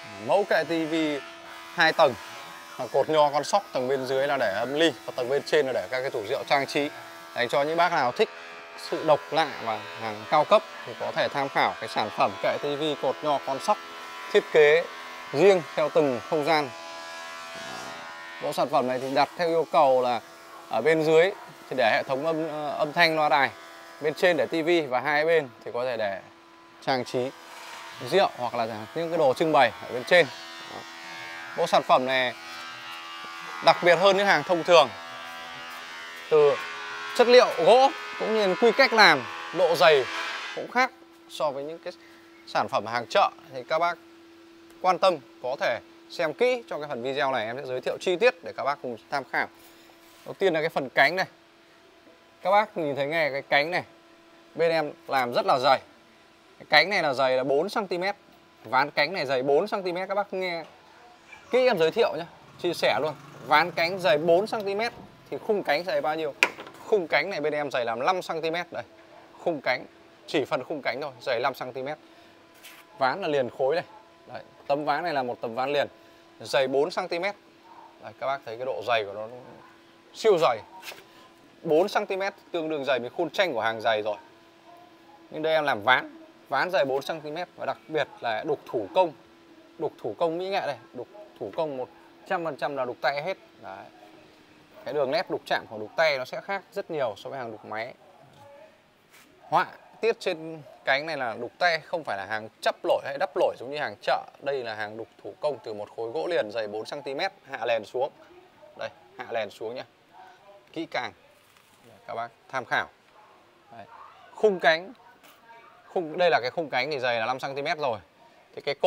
Mẫu kệ tivi 2 tầng, cột nho con sóc, tầng bên dưới là để âm ly và tầng bên trên là để các cái tủ rượu trang trí, dành cho những bác nào thích sự độc lạ và hàng cao cấp thì có thể tham khảo cái sản phẩm kệ tivi cột nho con sóc thiết kế riêng theo từng không gian. Mẫu sản phẩm này thì đặt theo yêu cầu là ở bên dưới thì để hệ thống âm thanh loa đài, bên trên để tivi và hai bên thì có thể để trang trí rượu hoặc là những cái đồ trưng bày ở bên trên. Mẫu sản phẩm này đặc biệt hơn những hàng thông thường từ chất liệu gỗ cũng như quy cách làm, độ dày cũng khác so với những cái sản phẩm hàng chợ. Thì các bác quan tâm có thể xem kỹ trong cái phần video này, em sẽ giới thiệu chi tiết để các bác cùng tham khảo. Đầu tiên là cái phần cánh này, các bác nhìn thấy ngay cái cánh này bên em làm rất là dày. Cái cánh này là dày là 4 cm, ván cánh này dày 4 cm. Các bác nghe kỹ em giới thiệu nhé, chia sẻ luôn. Ván cánh dày 4 cm thì khung cánh dày bao nhiêu? Khung cánh này bên em dày làm 5 cm. Đây, khung cánh, chỉ phần khung cánh thôi, dày 5 cm. Ván là liền khối này. Đấy, tấm ván này là một tấm ván liền, dày 4 cm. Đấy, các bác thấy cái độ dày của nó siêu dày. 4 cm tương đương dày với khuôn tranh của hàng giày rồi. Nhưng đây em làm ván dày 4 cm và đặc biệt là đục thủ công mỹ nghệ đây, đục thủ công 100% là đục tay hết. Đấy. Cái đường nét đục chạm của đục tay nó sẽ khác rất nhiều so với hàng đục máy. Họa tiết trên cánh này là đục tay, không phải là hàng chắp lỗi hay đắp lỗi giống như hàng chợ. Đây là hàng đục thủ công từ một khối gỗ liền dày 4 cm, hạ lèn xuống. Đây, hạ lèn xuống nhá. Kỹ càng để các bác tham khảo. Đấy. Khung cánh, đây là cái khung cánh thì dày là 5 cm rồi. Thì cái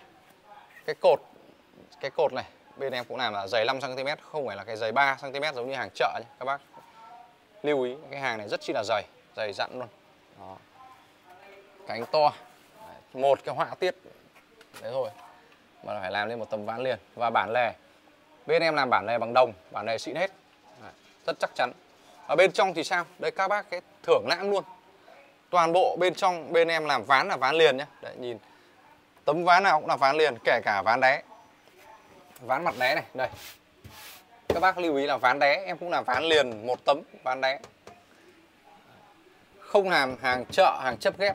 cột này bên em cũng làm là dày 5 cm, không phải là cái dày 3 cm giống như hàng chợ nhé. Các bác lưu ý cái hàng này rất chi là dày dặn luôn. Đó. Cánh to. Một cái họa tiết đấy thôi mà phải làm lên một tấm ván liền. Và bản lề, bên em làm bản lề bằng đồng, bản lề xịn hết. Đấy, rất chắc chắn. Ở bên trong thì sao? Đây các bác cái thưởng lãng luôn. Toàn bộ bên trong bên em làm ván là ván liền nhé. Đấy, nhìn tấm ván nào cũng là ván liền, kể cả ván đé, ván mặt đé này. Đây, các bác lưu ý là ván đé em cũng làm ván liền một tấm ván đé, không làm hàng chợ, hàng chấp ghép.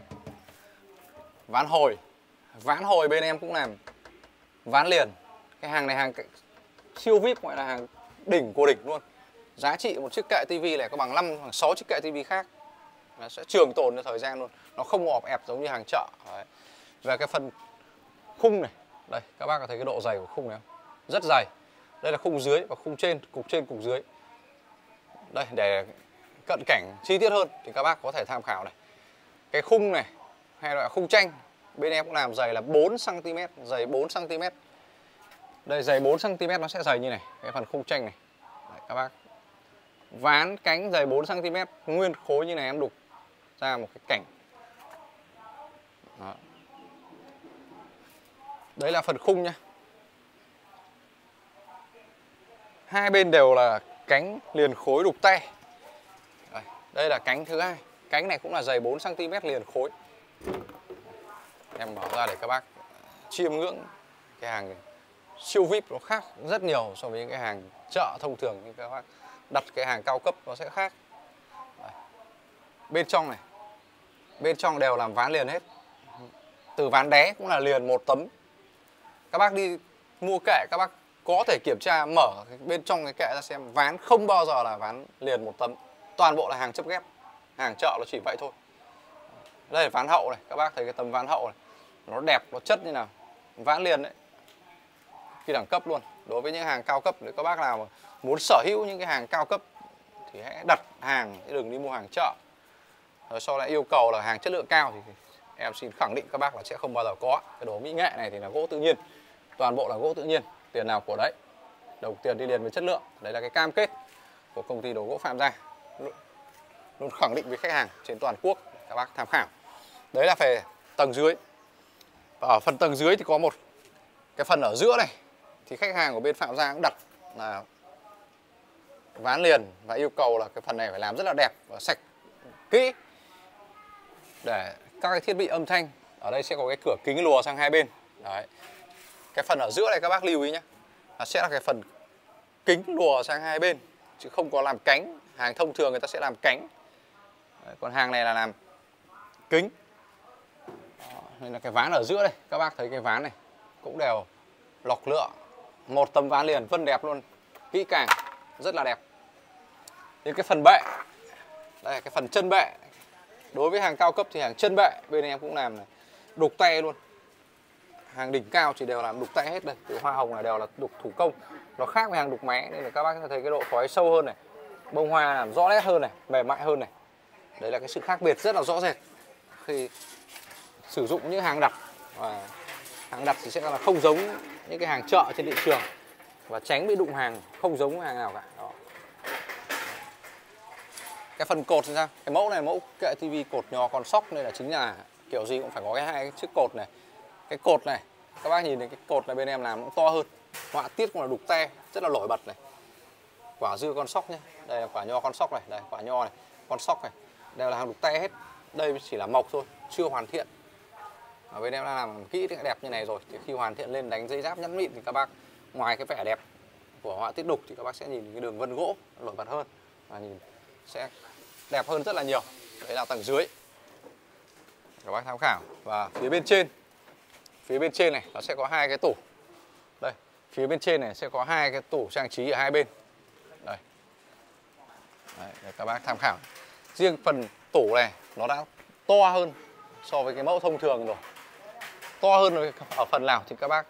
Ván hồi bên em cũng làm ván liền. Cái hàng này hàng siêu VIP, gọi là hàng đỉnh của đỉnh luôn. Giá trị một chiếc kệ tivi này có bằng 6 chiếc kệ tivi khác. Nó sẽ trường tồn cho thời gian luôn, nó không ọp ẹp giống như hàng chợ. Đấy. Về cái phần khung này, đây các bác có thấy cái độ dày của khung này không? Rất dày. Đây là khung dưới và khung trên, cục dưới. Đây, để cận cảnh chi tiết hơn thì các bác có thể tham khảo này. Cái khung này hay là khung tranh bên em cũng làm dày là 4 cm, dày 4 cm. Đây dày 4 cm nó sẽ dày như này, cái phần khung tranh này. Đấy, các bác. Ván cánh dày 4 cm, nguyên khối như này em đục ra một cái cảnh. Đó. Đấy là phần khung nhá. Hai bên đều là cánh liền khối đục tay. Đây là cánh thứ hai. Cánh này cũng là dày 4 cm liền khối. Em mở ra để các bác chiêm ngưỡng cái hàng siêu VIP, nó khác rất nhiều so với những cái hàng chợ thông thường. Nhưng các bác đặt cái hàng cao cấp nó sẽ khác. Đấy. Bên trong này, bên trong đều làm ván liền hết. Từ ván đé cũng là liền một tấm. Các bác đi mua kệ các bác có thể kiểm tra mở bên trong cái kệ ra xem, ván không bao giờ là ván liền một tấm, toàn bộ là hàng chấp ghép. Hàng chợ nó chỉ vậy thôi. Đây là ván hậu này, các bác thấy cái tấm ván hậu này nó đẹp, nó chất như nào, ván liền đấy, khi đẳng cấp luôn. Đối với những hàng cao cấp, nếu các bác nào mà muốn sở hữu những cái hàng cao cấp thì hãy đặt hàng, đừng đi mua hàng chợ. Rồi sau lại yêu cầu là hàng chất lượng cao thì em xin khẳng định các bác là sẽ không bao giờ có. Cái đồ mỹ nghệ này thì là gỗ tự nhiên, toàn bộ là gỗ tự nhiên, tiền nào của đấy, đồng tiền đi liền với chất lượng. Đấy là cái cam kết của công ty đồ gỗ Phạm Gia, luôn khẳng định với khách hàng trên toàn quốc, các bác tham khảo. Đấy là về tầng dưới. Và ở phần tầng dưới thì có một cái phần ở giữa này thì khách hàng của bên Phạm Gia cũng đặt là ván liền và yêu cầu là cái phần này phải làm rất là đẹp và sạch kỹ để các cái thiết bị âm thanh ở đây sẽ có cái cửa kính lùa sang hai bên. Đấy. Cái phần ở giữa này các bác lưu ý nhé, là sẽ là cái phần kính lùa sang hai bên chứ không có làm cánh. Hàng thông thường người ta sẽ làm cánh. Đấy, còn hàng này là làm kính. Đó, nên là cái ván ở giữa đây, các bác thấy cái ván này cũng đều lọc lựa, một tấm ván liền vân đẹp luôn, kỹ càng, rất là đẹp. Đến cái phần bệ, đây là cái phần chân bệ. Đối với hàng cao cấp thì hàng chân bệ bên em cũng làm này, đục tay luôn. Hàng đỉnh cao chỉ đều làm đục tay hết đây, từ hoa hồng này đều là đục thủ công. Nó khác với hàng đục máy nên là các bác thấy cái độ khói sâu hơn này, bông hoa làm rõ nét hơn này, mềm mại hơn này. Đấy là cái sự khác biệt rất là rõ rệt khi sử dụng những hàng đặt. Và hàng đặt thì sẽ là không giống những cái hàng chợ trên thị trường, và tránh bị đụng hàng, không giống hàng nào cả. Đó. Cái phần cột thì sao? Cái mẫu này mẫu kệ tivi cột nhỏ còn sóc nên là chính là kiểu gì cũng phải có cái hai cái chiếc cột này. Cái cột này các bác nhìn thấy cái cột này bên em làm cũng to hơn, họa tiết cũng là đục te rất là nổi bật này. Quả dưa con sóc nhé, đây là quả nho con sóc này, đây quả nho này, con sóc này, đều là hàng đục te hết. Đây chỉ là mộc thôi, chưa hoàn thiện. Ở bên em đã làm kỹ đẹp như này rồi, thì khi hoàn thiện lên đánh dây giáp nhẵn mịn thì các bác ngoài cái vẻ đẹp của họa tiết đục thì các bác sẽ nhìn cái đường vân gỗ nổi bật hơn và nhìn sẽ đẹp hơn rất là nhiều. Đấy là tầng dưới, các bác tham khảo. Và phía bên trên này nó sẽ có hai cái tủ. Đây, phía bên trên này sẽ có hai cái tủ trang trí ở hai bên. Đây. Đấy, để các bác tham khảo. Riêng phần tủ này nó đã to hơn so với cái mẫu thông thường rồi. To hơn ở phần nào thì các bác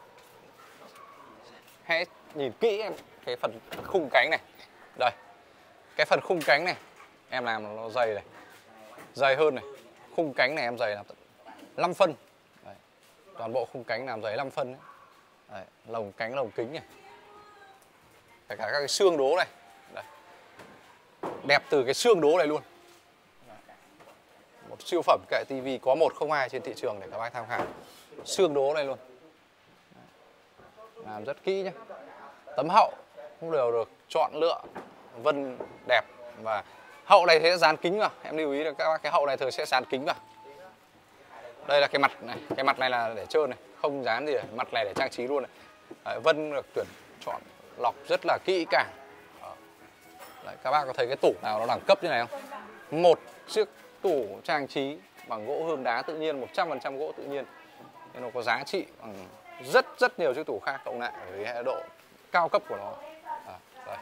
hãy nhìn kỹ em cái phần khung cánh này. Đây, cái phần khung cánh này em làm nó dày này, dày hơn này. Khung cánh này em dày là 5 phân. Đấy. Toàn bộ khung cánh làm dày 5 phân đấy. Đấy, lồng cánh lồng kính này, kể cả các cái xương đố này. Đây. Đẹp từ cái xương đố này luôn. Một siêu phẩm kệ tivi có 102 trên thị trường để các bác tham khảo. Xương đố này luôn. Làm rất kỹ nhé. Tấm hậu cũng đều được chọn lựa vân đẹp. Và hậu này sẽ dán kính vào. Em lưu ý là các bác, cái hậu này thường sẽ dán kính vào. Đây là cái mặt này, cái mặt này là để trơn này, không dán gì cả. Mặt này để trang trí luôn này. Đấy, vân được tuyển chọn lọc rất là kỹ càng. Đấy, các bác có thấy cái tủ nào nó đẳng cấp như này không? Một chiếc tủ trang trí bằng gỗ hương đá tự nhiên, 100% gỗ tự nhiên. Nên nó có giá trị bằng rất nhiều chiếc tủ khác cộng lại với cái độ cao cấp của nó. Đây.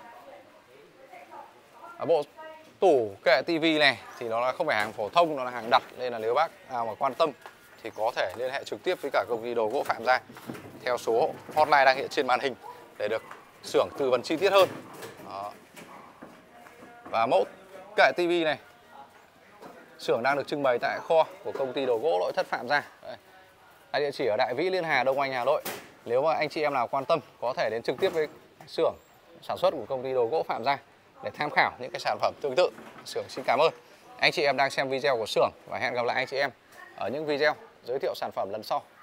Bộ tủ kệ tivi này thì nó là không phải hàng phổ thông, nó là hàng đặt, nên là nếu bác nào mà quan tâm thì có thể liên hệ trực tiếp với cả công ty đồ gỗ Phạm Gia theo số hotline đang hiện trên màn hình để được xưởng tư vấn chi tiết hơn. Đó. Và mẫu kệ tivi này xưởng đang được trưng bày tại kho của công ty đồ gỗ Nội Thất Phạm Gia. Đây. Địa chỉ ở Đại Vĩ, Liên Hà, Đông Anh, Hà Nội. Nếu mà anh chị em nào quan tâm có thể đến trực tiếp với xưởng sản xuất của công ty đồ gỗ Phạm Gia để tham khảo những cái sản phẩm tương tự. Xưởng xin cảm ơn anh chị em đang xem video của xưởng và hẹn gặp lại anh chị em ở những video giới thiệu sản phẩm lần sau.